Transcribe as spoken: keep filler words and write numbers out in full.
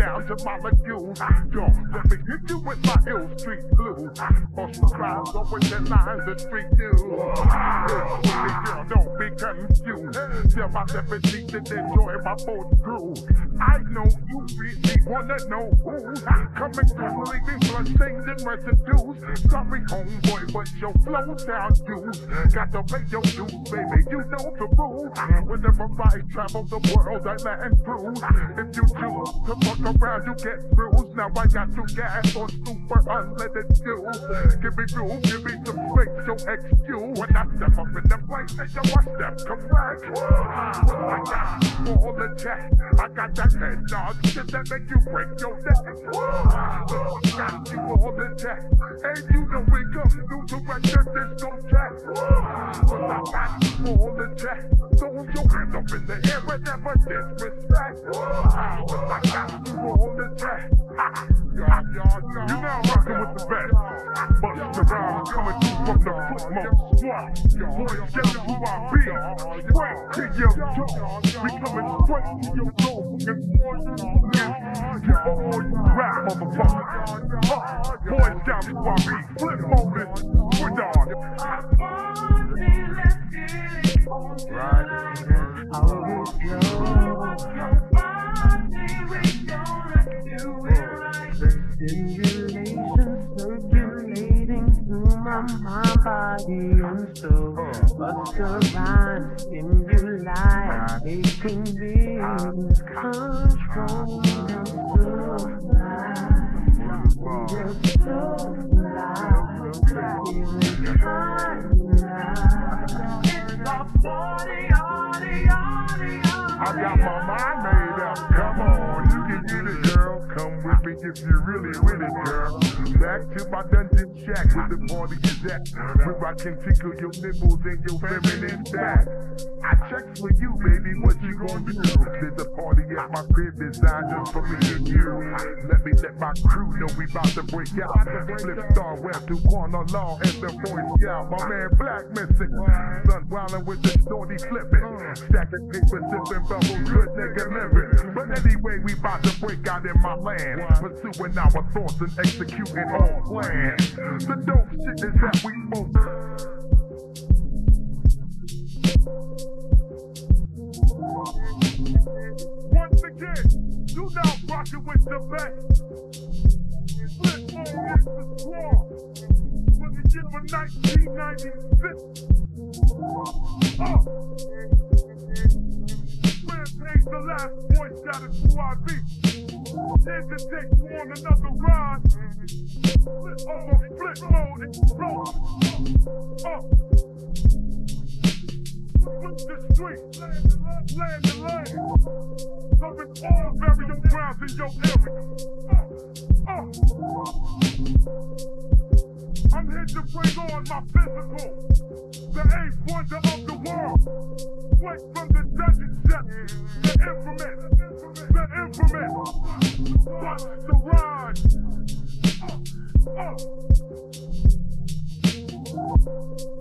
down to molecules. Yo, let me hit you with my ill street blues. Ocean clouds over the lines of street news. Girl, don't be confused. Tell my seventeen to enjoy my boat crew. I know you really wanna know who's coming through, leaving bloodstains and residues. Sorry, homeboy, but your flow sound used. Got to pay your dues, baby, you know the rules. Whenever I travel the world, I land through. If you choose to fuck around, you get bruised. Now I got you gas on super unleaded fuel. Give me room, give me some space, your X Q. When I step up in the place, then yo, I step correct. I got all the jack, I got that head nod, shit that make you break your neck. I got you all the jack, and you know we come through to wreck your disco jack. But I got you all the jack, so your hands up in the air and never disrespect. But I got you all the jack. You now rockin' with the best. Bust the rhymes coming through from the footmost swamp. Boys, guess who I be? Straight to your door. We coming straight to your door. You all you rap, motherfucker. Uh, boys, guess who I be? Flip moment. We're done. Right. Stimulation circulating through my, my body and soul. But the rhyme stimuli making these control. You're so fly, you're so fly, feeling high now. It's a party, party, party, party. I got my mind made up. Come on, you can get it, girl. Come with me if you really with it, girl. Back to my dungeon shack where the party is at, where I can tickle your nipples and your feminine back. I check for you, baby, what you gonna do? There's a party at my crib designed just for me and you. Let me let my crew know we about to break out. Flip star, web to corner law and the Boy Scout. My man Black missing, son wildin' with the shorty flipping, stacking paper, sipping bubbles, good nigga living. But anyway, we about to break out in my land, pursuing our thoughts and executing all plans. The dope shit is that we both. Once again, you now rockin' with the best. Flip mode is the squad for the year of nineteen ninety-six. Oh, Rampage, the last voice that is who I be. Here to take you on another ride. Flip over, flip mode, explode. Oh. Flip the street, land to land. Covering all burial grounds in your area. Oh. Oh. I'm here to bring on my physical. The eighth wonder of the world. Straight from the dungeon set. The infamous. The infamous. Watch the ride. Oh. Oh.